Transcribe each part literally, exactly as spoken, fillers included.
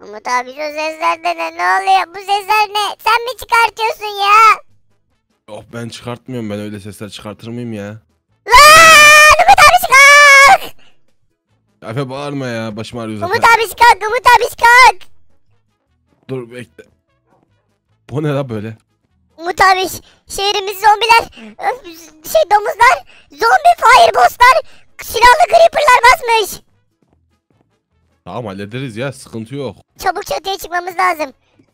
Umut abi şu sesler de ne? Ne oluyor? Bu sesler ne? Sen mi çıkartıyorsun ya? Yok ben çıkartmıyorum, ben öyle sesler çıkartır mıyım ya? Lan Umut abi kalk! Efe bağırma ya, başım ağrıyor zaten. Umut abi kalk, Umut abi kalk! Dur bekle. Bu ne la böyle? Umut abi şehrimiz zombiler, öf, şey domuzlar, zombi firebosslar, silahlı creeperlar basmış. Tamam hallederiz ya, sıkıntı yok. Çabuk çatıya çıkmamız lazım.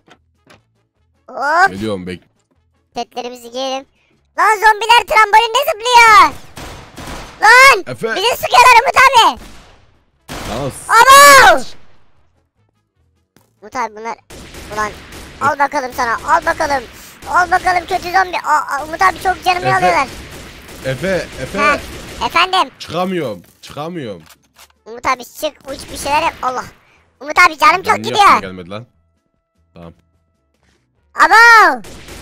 Hop. Geliyorum bek. Setlerimizi giyelim. Lan zombiler trambolinde zıplıyor. Lan Efe. bizi sıkıyorlar Umut abi. Tamam. Abo. Umut abi bunlar. Ulan al bakalım sana, al bakalım. Al bakalım kötü zombi. Aa, aa, Umut abi çok canımı Efe. alıyorlar. Efe, Efe. Ha, efendim. Çıkamıyorum, çıkamıyorum. Umut abi çık uç bir şeyler yap. Allah. Umut abi canım çok Ben niye gidiyor. aklıma gelmedi lan? Tamam. Abo.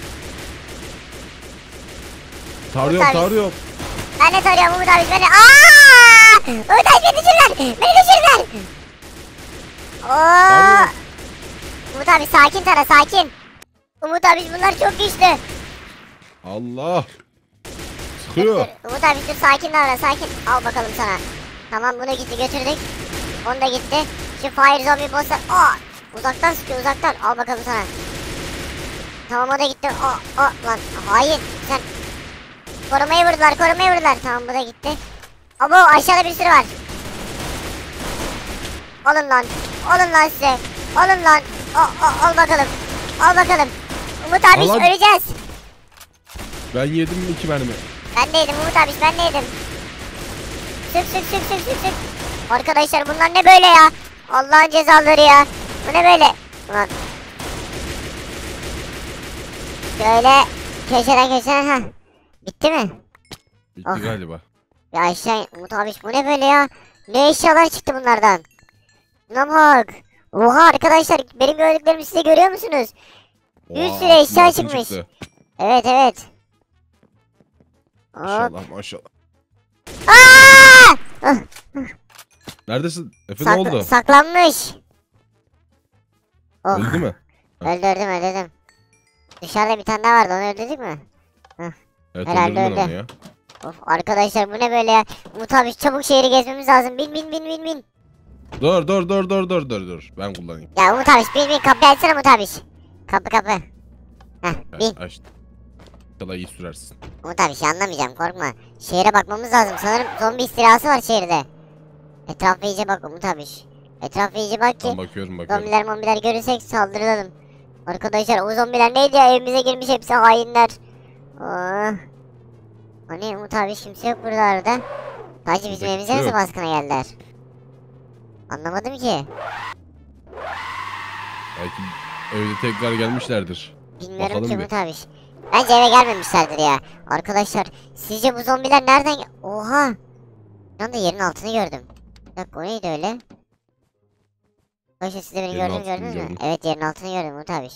Tarıyorum, abi. tarıyorum. Ben de tarıyorum Umut abi beni. Aaa! Umut abi beni düşürdüler. Beni düşürdüler. Oo. Tarıyorum. Umut abi sakin tara sakin. Umut abi bunlar çok güçlü. Allah. Sıkıyor. Dur, Umut abi dur sakin davran sakin. Al bakalım sana. Tamam bunu gitti götürdük. Onu da gitti. Şu fire zombie boss'lar. Aa! Uzaktan sıkıyor uzaktan. Al bakalım sana. Tamam o da gitti. Aa, aa, lan hayır sen. Korumayı vurdular korumayı vurdular. Tamam bu da gitti. Abo aşağıda bir sürü var. Alın lan. Alın lan size. Alın lan. Al, al, al bakalım. Al bakalım. Umut abi Alan. öleceğiz. Ben yedim mi iki mermi? Ben de yedim Umut abi ben de yedim. Sık sık sık sık sık sık. Arkadaşlar bunlar ne böyle ya? Allah'ın cezaları ya. Bu ne böyle? Ulan. Şöyle köşeden köşeden ha. Bitti mi? Bitti Oh. galiba. Ya aşağı Umut abi bu ne böyle ya? Ne eşyalar çıktı bunlardan? Buna bak. Oha arkadaşlar benim gördüklerimi siz de görüyor musunuz? Bir Oha, sürü eşya altın çıkmış. çıktı. Evet evet. Hop. Maşallah maşallah. Aa! Ah, Neredesin? Efe sak- ne oldu? Saklanmış. Oh. Öldü mü? Öldürdüm öldürdüm. Dışarıda bir tane daha vardı onu öldürdük mü? Evet Herhalde öldürdüm ben öldü. onu ya. Of arkadaşlar bu ne böyle ya? Umut abi çabuk şehri gezmemiz lazım. Bin bin bin bin bin. Dur dur dur dur dur dur dur. Ben kullanayım. Ya Umut abi bin bin kapıyı açsana Umut abi. Kapı kapı. Heh Ben bin. açtım. İnşallah iyi sürersin. Umut abi şey anlamayacağım korkma. Şehre bakmamız lazım. Sanırım zombi istilası var şehirde. Etrafa iyice bak Umut abi. Etrafa iyice bak ki Tamam bakıyorum bakıyorum. zombiler mombiler görürsek saldıralım. Arkadaşlar o zombiler neydi ya evimize girmiş hepsi hainler. Oh. Hani Umut abi kimse yok buralarda. Sadece bizim Burada evimize kimse nasıl yok. baskına geldiler? Anlamadım ki. Belki evde tekrar gelmişlerdir. Bilmiyorum Bakalım ki bir. Umut abi. Bence eve gelmemişlerdir ya. Arkadaşlar sizce bu zombiler nereden gel... Oha. Bir anda yerin altını gördüm. Bir dakika o neydi öyle? Arkadaşlar siz de beni Yerin gördünüz altını gördünüz mü? gördüm. Evet yerin altını gördüm Umut abi.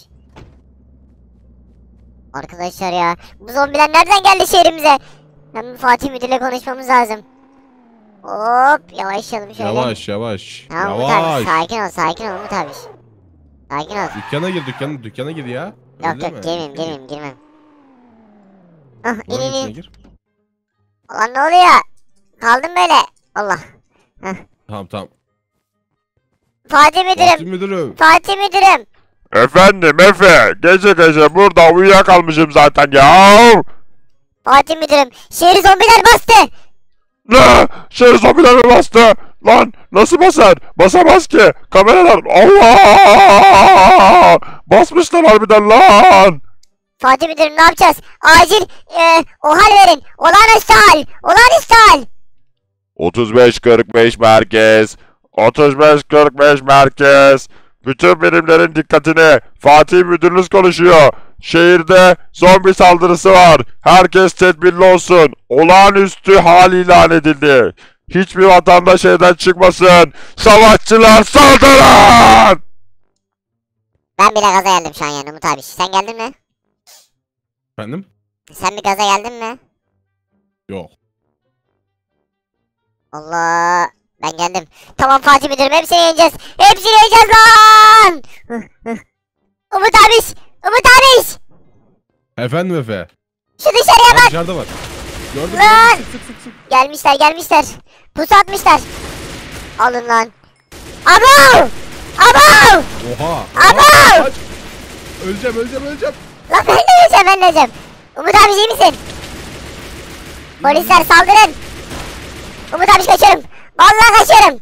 Arkadaşlar ya bu zombiler nereden geldi şehrimize? Hem Fatih Müdür'le konuşmamız lazım. Hop yavaşlayalım şöyle. Yavaş yavaş. Tamam Umut abi Yavaş. sakin ol sakin ol Umut abi. Sakin ol. Dükkana gir dükkana dükkana gir ya. Yok Öyle yok mi? girmeyeyim girmeyeyim girmem. Ah in Buranın in içine in. gir. Ulan ne oluyor? Kaldım böyle. Allah. Tamam tamam. Fatih müdürüm. Fatih müdürüm. Fatih müdürüm. Efendim Efe, gece gece burada uyuyakalmışım zaten ya. Fatih müdürüm. Şehri zombiler bastı. Ne? Şehir zombiler mi bastı? Lan nasıl basar? Basamaz ki. Kameralar. Allah! Basmışlar harbiden lan. Fatih müdürüm ne yapacağız? Acil e, o hal verin. Olağanüstü hal. Olağanüstü hal. otuz beş kırk beş merkez. otuz beş kırk beş merkez. Bütün birimlerin dikkatini. Fatih müdürünüz konuşuyor. Şehirde zombi saldırısı var. Herkes tedbirli olsun. Olağanüstü hal ilan edildi. Hiçbir vatandaş evden çıkmasın. Savaşçılar saldırın! Ben bile gaza geldim şu an yani Umut abi. Sen geldin mi? Efendim? Sen bir gaza geldin mi? Yok. Allah. Ben geldim. Tamam Fatih Müdürüm, hepsini yeneceğiz. Hepsini yeneceğiz lan. Umut abiş. Umut abiş. Efendim Efe. Şu dışarıya Aa, bak. dışarıda var. Gördüm. Lan! Sık sık sık sık. Gelmişler gelmişler. Pusu atmışlar. Alın lan. Abo! Abo! Oha. Abo! Oha. Kaç. Öleceğim öleceğim öleceğim. Lan ben de öleceğim, ben de öleceğim. Umut abi iyi misin? Polisler saldırın. Umut abi kaçıyorum. Vallahi kaçıyorum.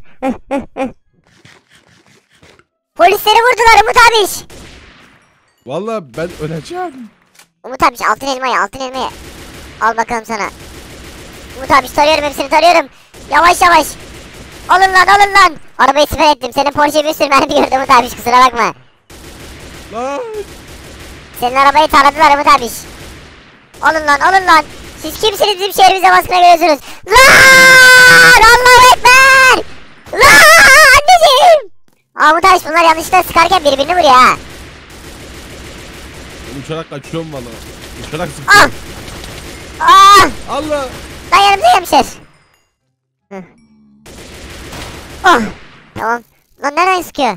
Polisleri vurdular Umut abi. Vallahi ben öleceğim. Umut abi altın elmayı altın elmayı. Al bakalım sana. Umut abi tarıyorum, hepsini tarıyorum. Yavaş yavaş. Alın lan alın lan. Arabayı siper ettim. Senin Porsche bir sürü mermi gördü Umut abi, kusura bakma. Lan. Senin arabayı taradılar Umut abi. Alın lan alın lan. Siz kimsiniz bizim şehrimize baskına geliyorsunuz? Lan! Allahu Ekber! Lan! Anneciğim! Aa Umut abi bunlar yanlışlıkla sıkarken birbirini vuruyor ha. Ben uçarak kaçıyorum valla. Uçarak Ah! sıkıyorum. Aa! Allah. Lan yanımıza gelmişler. Hı. Oh! Tamam. Lan nereden sıkıyor?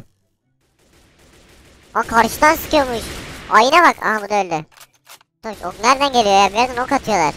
Aa karşıdan sıkıyormuş. Ayna bak. Aa bu da öldü. Toş ok nereden geliyor ya? Bir yerden ok atıyorlar.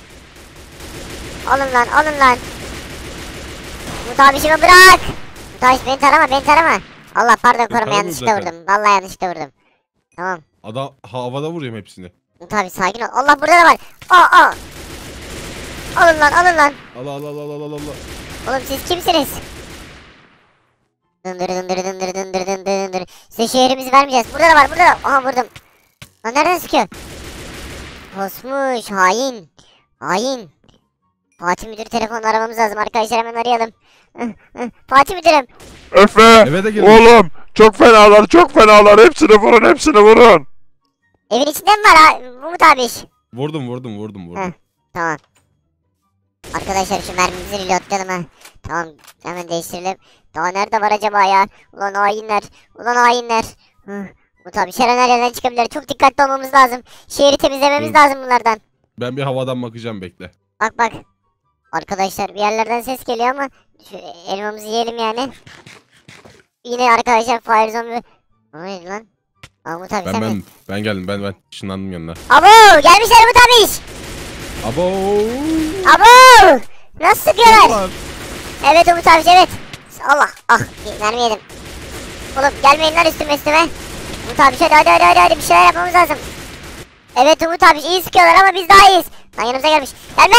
Alın lan alın lan. Umut abişimi bırak. Umut abiş beni tarama beni tarama. Allah pardon koruma, Taramıyorum yanlışlıkla zaten. vurdum. Vallahi yanlışlıkla vurdum. Tamam. Adam havada vuruyorum hepsini. Umut abi sakin ol. Allah burada da var. Aa aa. Alın lan alın lan. Allah Allah Allah Allah Allah Allah. Oğlum siz kimsiniz? Dındır dındır dındır dındır dındır dındır. Size şehrimizi vermeyeceğiz. Burada da var burada da. Aha vurdum. Lan nereden sıkıyor? Tosmuş hain. Hain. Fatih Müdür telefonla aramamız lazım arkadaşlar, hemen arayalım. Fatih Müdürüm. Efe. Eve de girdim. Oğlum. Çok fenalar çok fenalar. Hepsini vurun hepsini vurun. Evin içinde mi var ha? Umut abi? Vurdum vurdum vurdum vurdum. Heh. Tamam. Arkadaşlar şu mermimizi reloadlayalım ha. Tamam hemen değiştirelim. Daha nerede var acaba ya? Ulan hainler. Ulan hainler. Hı. Umut abi şeren her yerden çıkabilir. Çok dikkatli olmamız lazım. Şehri temizlememiz Hı. lazım bunlardan. Ben bir havadan bakacağım, bekle. Bak bak. Arkadaşlar bir yerlerden ses geliyor ama şu elmamızı yiyelim yani. Yine arkadaşlar fire zombie. O neydi lan? Aa, Umut abi Ben sen ben mi? ben geldim ben ben ışınlandım yanına. Abo gelmişler Umut abi. Abo. Abo. Nasıl sıkıyorlar? Var. Evet Umut abi evet. Allah ah mermi yedim. Oğlum gelmeyin lan üstüme üstüme. Umut abi hadi hadi hadi hadi, hadi bir şeyler yapmamız lazım. Evet Umut abi iyi sıkıyorlar ama biz daha iyiyiz. Lan yanımıza gelmiş. Gelme!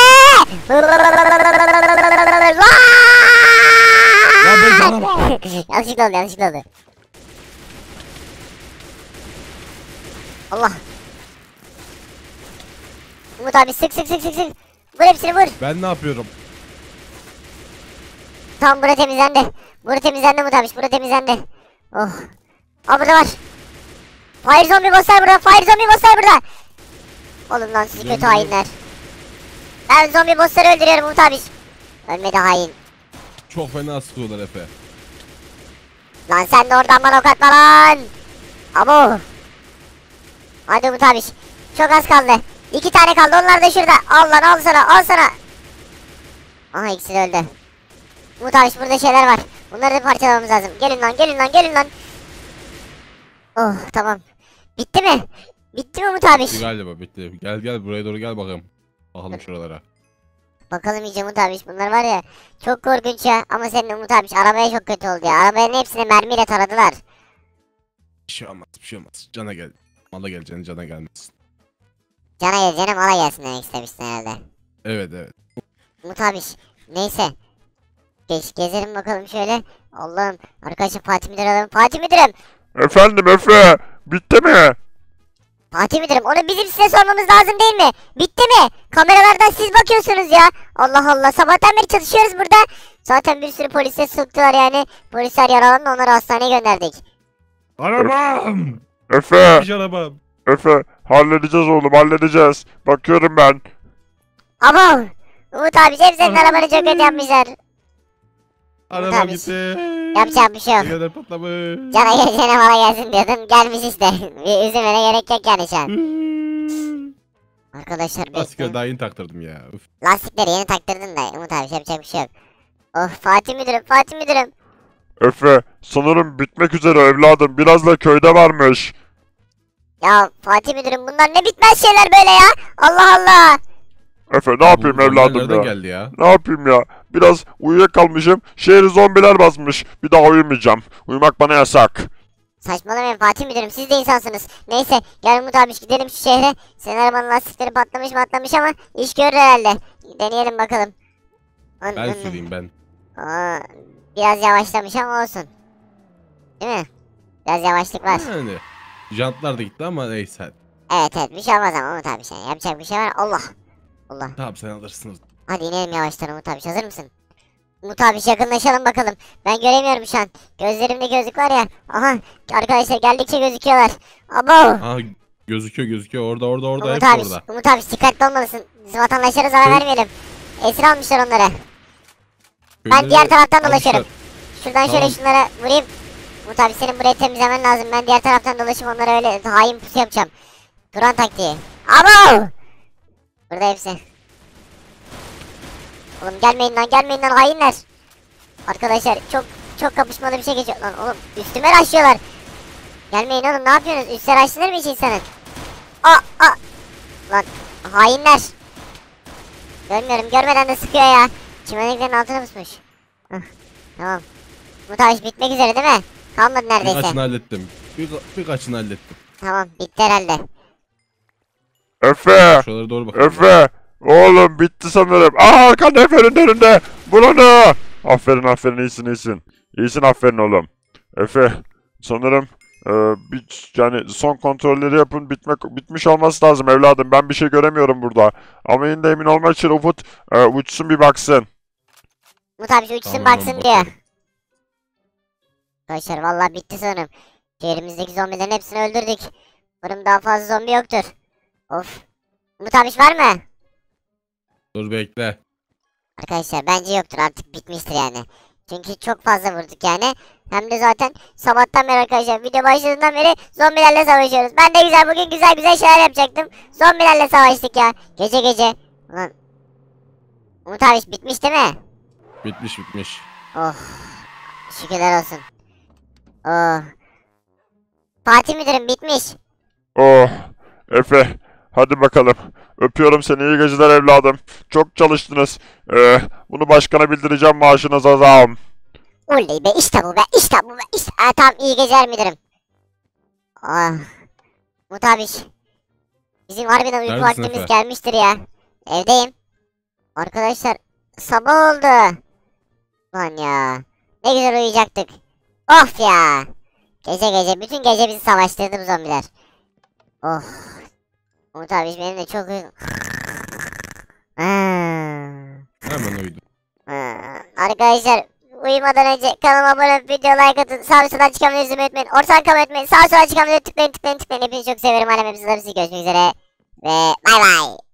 Ya ben sana bak. Yanlışlıkla oldu yanlışlıkla oldu. Allah. Umut abi sık sık sık sık sık. Vur hepsini vur. Ben ne yapıyorum? Tamam bura temizlendi. Bura temizlendi Umut abi. Bura temizlendi. Oh. Aa burada var. Fire zombie bosslar burada. Fire zombie bosslar burada. Oğlum lan siz kötü hainler. Ben zombi bossları öldürüyorum Umut abi. Ölmedi hain. Çok fena sıkıyorlar Efe. Lan sen de oradan bana ok atma lan. Abo. Hadi Umut abi. Çok az kaldı. İki tane kaldı. Onlar da şurada. Al lan al sana al sana. Aha ikisi de öldü. Umut abi burada şeyler var. Bunları da parçalamamız lazım. Gelin lan gelin lan gelin lan. Oh tamam. Bitti mi? Bitti mi Umut abi? Bitti galiba bitti. Gel gel buraya doğru gel bakalım. Bakalım şuralara. Bakalım iyice Umut abi. Bunlar var ya çok korkunç ya. Ama senin Umut abi arabaya çok kötü oldu ya. Arabanın hepsini mermiyle taradılar. Bir şey olmaz bir şey olmaz. Cana gel. Mala geleceğine cana gelmesin. Cana gel cana mala gelsin demek istemişsin herhalde. Evet evet. Umut abi neyse. Geç, gezelim bakalım şöyle. Allah'ım arkadaşlar Fatih Müdür alalım. Fatih Müdürüm. Efendim Efe. Bitti mi? Fatih Müdürüm onu bizim size sormamız lazım değil mi? Bitti mi? Kameralardan siz bakıyorsunuz ya. Allah Allah sabahtan beri çalışıyoruz burada. Zaten bir sürü polise sıktılar yani. Polisler yaralandı, onları hastaneye gönderdik. Arabam. Efe. Hiç arabam. Efe. Halledeceğiz oğlum halledeceğiz. Bakıyorum ben. Ama Umut abi hep senin arabanı çok kötü yapmışlar. Arabam abi. gitti. Yapacak bir şey yok. Tekerler patlamış. Cana geleceğine mala gelsin diyordun. Gelmiş işte. Bir üzülmene gerek yok yani şu an. Arkadaşlar Lastikleri bekleyin. daha yeni taktırdım ya. Üf. Lastikleri yeni taktırdın da Umut abi yapacak bir şey yok. Oh Fatih müdürüm, Fatih müdürüm. Efe, sanırım bitmek üzere evladım. Biraz da köyde varmış. Ya Fatih müdürüm bunlar ne bitmez şeyler böyle ya. Allah Allah. Efe ne Bu yapayım zombiler evladım nereden ya? geldi ya? Ne yapayım ya? Biraz uyuyakalmışım. Şehri zombiler basmış. Bir daha uyumayacağım. Uyumak bana yasak. Saçmalamayın Fatih müdürüm, siz de insansınız. Neyse gel Umut abi gidelim şu şehre. Senin arabanın lastikleri patlamış mı patlamış ama iş görür herhalde. Deneyelim bakalım. An- Ben an- süreyim ben. Aa, biraz yavaşlamış ama olsun. Değil mi? Biraz yavaşlık var. Yani. Jantlar da gitti ama neyse hadi. Evet evet bir şey olmaz ama Umut abi şey. Yapacak bir şey var. Allah. Allah. Tamam sen alırsın. Hadi inelim yavaştan Umut abi. Hazır mısın? Umut abi yakınlaşalım bakalım. Ben göremiyorum şu an. Gözlerimde gözlük var ya. Aha arkadaşlar geldikçe gözüküyorlar. Abo. Aa gözüküyor gözüküyor orada orada orada Umut hepsi abi, orada. Umut abi dikkatli olmalısın. Biz vatandaşlara zarar Köy- vermeyelim. Esir almışlar onları. Ben Köyleri diğer taraftan almışlar. dolaşıyorum. Şuradan şöyle Tamam. şunlara vurayım. Umut abi senin burayı temizlemen lazım. Ben diğer taraftan dolaşıp onlara öyle hain pusu yapacağım. Duran taktiği. Abo. Burada hepsi. Oğlum gelmeyin lan gelmeyin lan hainler. Arkadaşlar çok çok kapışmalı bir şey geçiyor. Lan oğlum üstüme raşlıyorlar. Gelmeyin oğlum ne yapıyorsunuz? Üstüne raşlanır mı hiç insanın? Aa aa. Lan hainler. Görmüyorum görmeden de sıkıyor ya. Çimenliklerin altına pusmuş. Hah, tamam. Bu taş bitmek üzere değil mi? Kalmadı neredeyse. Birkaçını hallettim. Bir, birkaçını hallettim. Tamam bitti herhalde. Efe! Şuralara doğru bakalım. Efe! Oğlum bitti sanırım. Aa arkanda Efe'nin önünde. Bul onu. Aferin aferin iyisin iyisin. İyisin aferin oğlum. Efe sanırım e, bir, yani son kontrolleri yapın bitmek bitmiş olması lazım evladım. Ben bir şey göremiyorum burada. Ama yine de emin olmak için Ufut e, uçsun bir baksın. Bu tabi şu uçsun Tamam, baksın diyor. bakalım. Arkadaşlar vallahi bitti sanırım. Şehrimizdeki zombilerin hepsini öldürdük. Umarım daha fazla zombi yoktur. Of. Umut abiş var mı? Dur bekle. Arkadaşlar bence yoktur artık bitmiştir yani. Çünkü çok fazla vurduk yani. Hem de zaten sabahtan beri arkadaşlar video başladığından beri zombilerle savaşıyoruz. Ben de güzel bugün güzel güzel şeyler yapacaktım. Zombilerle savaştık ya. Gece gece. Ulan. Umut abiş bitmiş değil mi? Bitmiş bitmiş. Oh. Şükürler olsun. Oh. Fatih müdürüm bitmiş. Oh Efe hadi bakalım. Öpüyorum seni iyi geceler evladım. Çok çalıştınız. Ee, bunu başkana bildireceğim maaşınıza zam. Oley be işte bu be işte bu be işte. Aa, tamam iyi geceler müdürüm. Ah. Umut abiş. Bizim harbiden uyku Neredesin vaktimiz Efe? gelmiştir ya. Evdeyim. Arkadaşlar sabah oldu. Lan ya. Ne güzel uyuyacaktık. Of ya. Gece gece bütün gece bizi savaştırdı bu zombiler. Oh. Umut abi benim de çok uykum. Ah. Hemen uyudum. Ah. Arkadaşlar uyumadan önce kanalıma abone olup video like atın. Sağ ve soldan çıkan videoyu izlemeyi unutmayın. Ortadan kalmayı unutmayın. Sağ ve soldan çıkan videoyu tıklayın tıklayın tıklayın. Hepinizi çok severim. Alem hepinizi görüşmek üzere. Ve bay bay.